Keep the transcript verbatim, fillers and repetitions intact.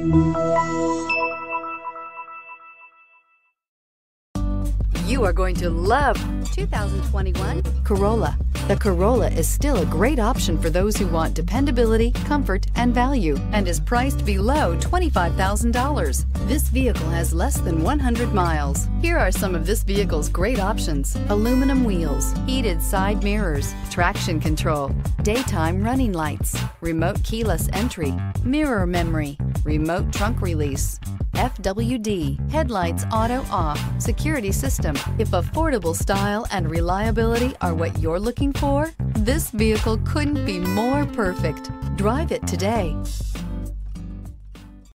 You are going to love two thousand twenty-one Corolla. The Corolla is still a great option for those who want dependability, comfort, and value, and is priced below twenty-five thousand dollars. This vehicle has less than one hundred miles. Here are some of this vehicle's great options: aluminum wheels, heated side mirrors, traction control, daytime running lights, remote keyless entry, mirror memory, remote trunk release, F W D, headlights auto off, security system. If affordable style and reliability are what you're looking for, this vehicle couldn't be more perfect. Drive it today.